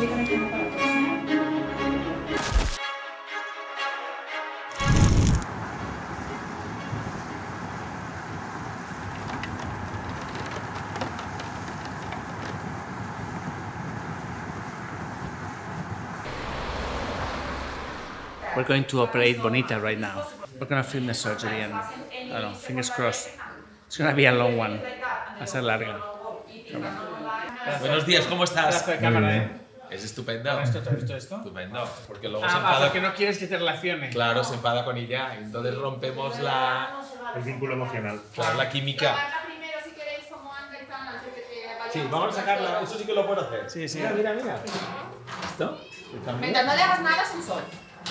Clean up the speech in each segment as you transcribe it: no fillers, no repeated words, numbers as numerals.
Estoy conectando para todos. We're going to operate Bonita right now. We're going to film the surgery and, I don't know, fingers crossed. It's going to be a long one. Va a ser larga. Buenos días, ¿cómo estás? Es estupendo. ¿Esto? Estupendo. Porque luego se Ah, enfada. porque no quieres que te relacione. Claro, se enfada con ella. Entonces rompemos El vínculo emocional. claro, la química. Sí, vamos a sacarla. Eso sí que lo puedo hacer. Sí, sí. Mira. ¿Esto? Mientras no le hagas nada, es un sol.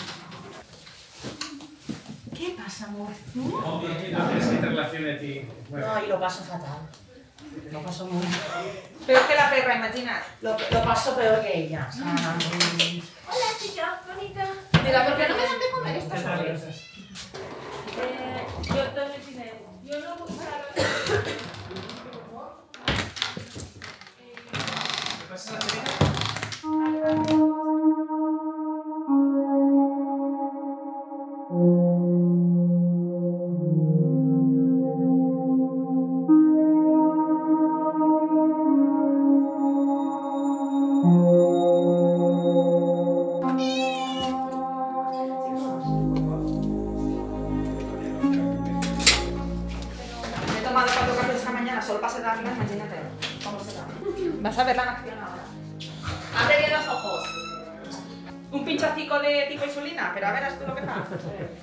¿Qué pasa, amor? No quieres que te relacione a ti. No, y lo paso fatal. Lo paso muy mal. Peor que la perra, imagina. Lo paso peor que ella. O sea, Hola, chica, bonita. Mira, ¿por qué no me dan de comer estas aves? Yo también tiene. Yo no voy Me he tomado 4 cafés esta mañana solo para sedarlas, imagínate. ¿Cómo se da? Vas a verla en acción ahora. Abre bien los ojos. Un pinchacico de tipo insulina, pero a verás tú lo que pasa.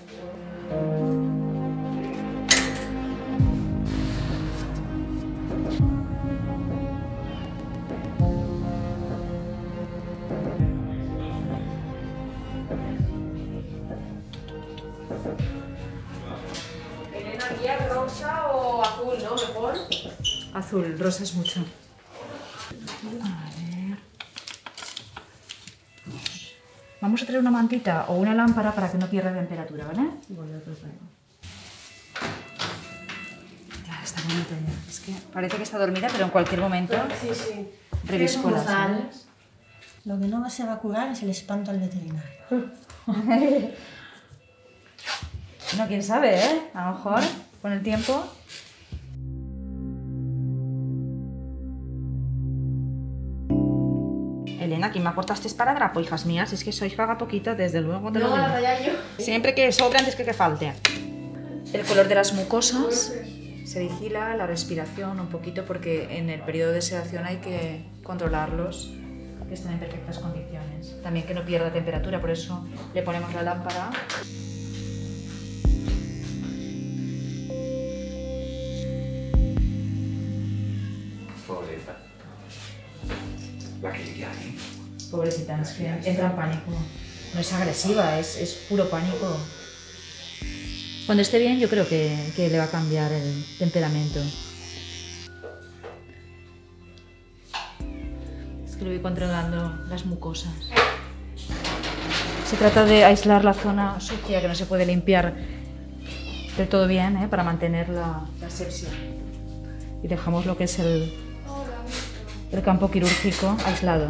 Elena, guía rosa o azul, ¿no? Mejor. azul, rosa es mucho. A ver. Vamos a traer una mantita o una lámpara para que no pierda temperatura, ¿vale? Igual de otro traigo. Ya, está bonita ya. Es que parece que está dormida, pero en cualquier momento Sí. revisco las González. alas. Lo que no se va a curar es el espanto al veterinario. No, quién sabe, ¿eh? A lo mejor, con el tiempo. Elena, ¿quién me aportaste esparadrapo, hijas mías? Es que sois paga poquito, desde luego te lo No, digo. la raya yo. Siempre que sobre antes que falte. El color de las mucosas. Se vigila la respiración un poquito porque en el periodo de sedación hay que controlarlos, que estén en perfectas condiciones. También que no pierda temperatura, por eso le ponemos la lámpara. Pobreza. La que ya, ¿eh? Pobrecita, es que entra en pánico. No es agresiva, es puro pánico. Cuando esté bien yo creo que le va a cambiar el temperamento. Es que lo voy controlando las mucosas. Se trata de aislar la zona sucia que no se puede limpiar del todo bien, para mantener la asepsia. Y dejamos lo que es el campo quirúrgico aislado.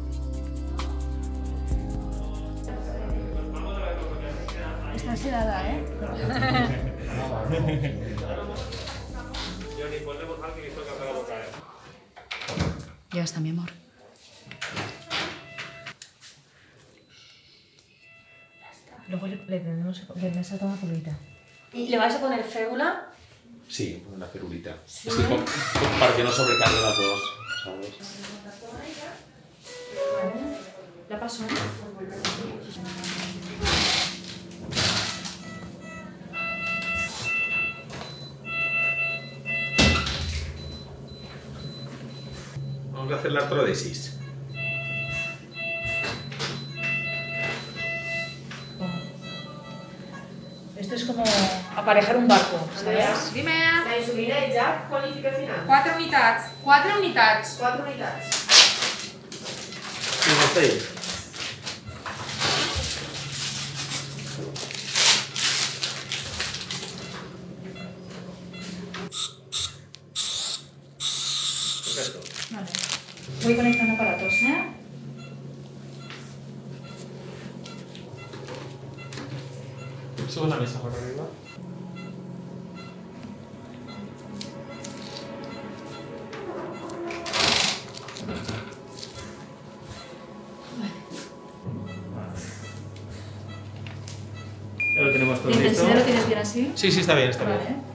Está sedada, ¿eh? Ya está, mi amor. Luego le tenemos que tomar una pulvita. ¿Y le vais a poner férula? Sí, una cerulita. Es que para que no sobrecarguen las dos, ¿sabes? ¿La paso? Vamos a hacer la artrodesis. Esto es como aparejar un barco, ¿sabes? Dime. La insulina és ja qualifica final. 4 unitats. 4 unitats. 4 unitats. Sí, no está ahí. Perfecto. Vale. Voy conectando aparatos, ¿eh? Sube la mesa por arriba. Ya lo tenemos todo ¿El listo. intensidad lo tienes bien así? Sí, sí, está bien, está bien. Vale.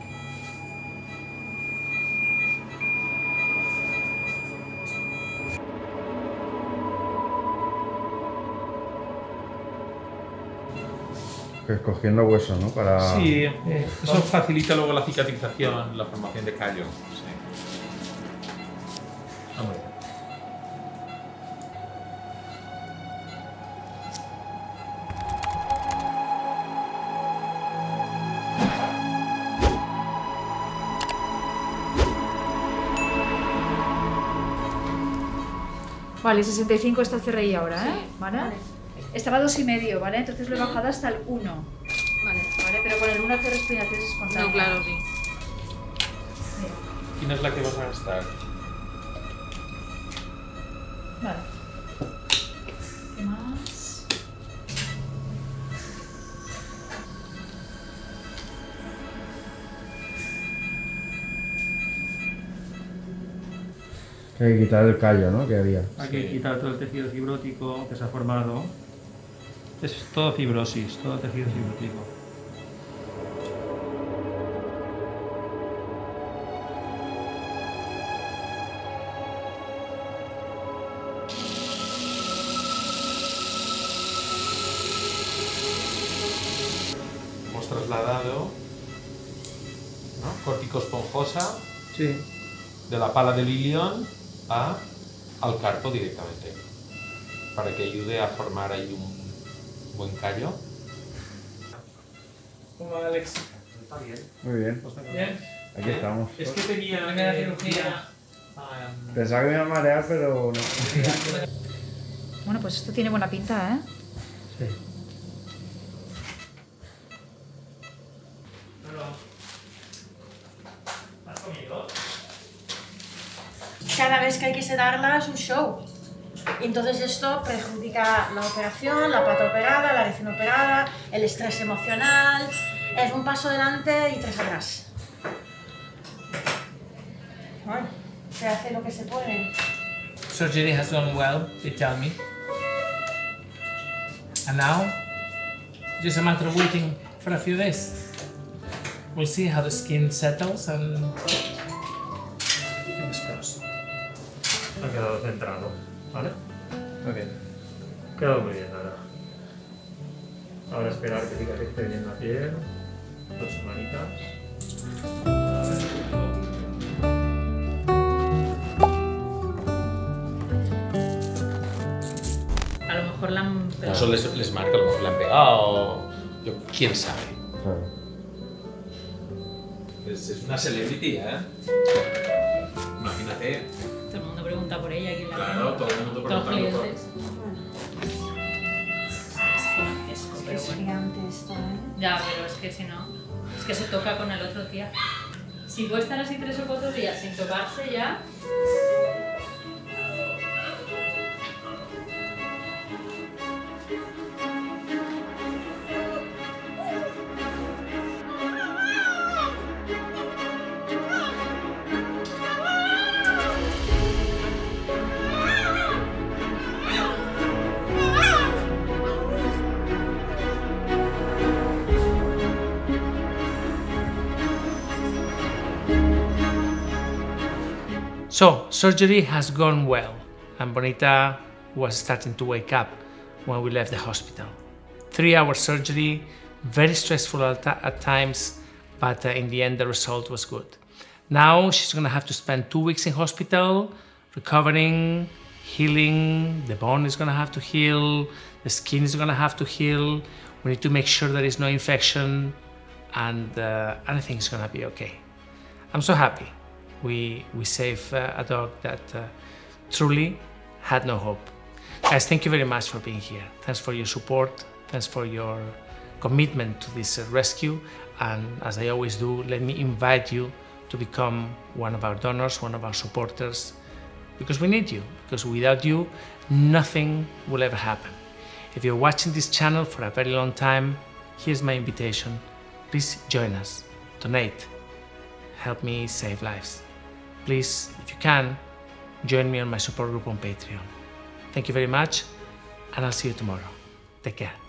Escogiendo hueso, ¿no? Para... Sí, eso facilita luego la cicatrización, la formación de callo. Sí. Ah, muy bien. Vale, 65 está el CRI ahora, ¿eh? ¿Vale? Estaba a 2,5, ¿vale? Entonces lo he bajado hasta el 1. Vale. ¿Vale? Pero con el 1 hace respiraciones espontáneas. No, claro, sí. Mira. ¿Quién es la que vas a gastar? Vale. ¿Qué más? Que hay que quitar el callo, ¿no? Que había. Hay que quitar todo el tejido fibrótico que se ha formado. Es todo fibrosis, todo tejido fibrótico. Hemos trasladado, ¿no? Córtico esponjosa Sí. de la pala de Lilion al carpo directamente, para que ayude a formar ahí un buen callo. ¿Cómo va, Alex? Está bien. Muy bien. Bien. Aquí estamos. Es que tenía Primera cirugía. Pensaba que me iba a marear, pero no. Bueno, pues esto tiene buena pinta, ¿eh? Sí. ¿Has comido? Cada vez que hay que sedarla es un show. Y entonces esto perjudica la operación, la pata operada, la recién operada, el estrés emocional. Es un paso adelante y 3 atrás. Bueno, se hace lo que se puede. Surgery has gone well, they tell me. And now, just a matter of waiting for a few days. We'll see how the skin settles and fingers crossed. Ha quedado centrado, ¿vale? Muy bien. Ha quedado muy bien ahora. Ahora esperar que cicatrice bien la piel. 2 semanitas. A lo mejor la han pegado. Eso les marca, a lo mejor le han pegado. ¿Quién sabe? Claro. Es una celebrity, ¿eh? Imagínate. Todo el mundo pregunta por ella. ¿Quién la Claro, tiene? todo el mundo Todos los preguntando por... clientes. Es que es gigante esto, ¿eh? Ya, pero es que si no, es que se toca con el otro día. Si puede estar así 3 o 4 días sin tocarse ya. So, surgery has gone well, and Bonita was starting to wake up when we left the hospital. 3-hour surgery, very stressful at times, but in the end the result was good. Now she's gonna have to spend 2 weeks in hospital, recovering, healing, the bone is gonna have to heal, the skin is gonna have to heal, we need to make sure there is no infection, and everything is gonna be okay. I'm so happy. We saved a dog that truly had no hope. Guys, thank you very much for being here. Thanks for your support. Thanks for your commitment to this rescue. And as I always do, let me invite you to become one of our donors, one of our supporters, because we need you. Because without you, nothing will ever happen. If you're watching this channel for a very long time, here's my invitation. Please join us, donate, help me save lives. Please, if you can, join me on my support group on Patreon. Thank you very much, and I'll see you tomorrow. Take care.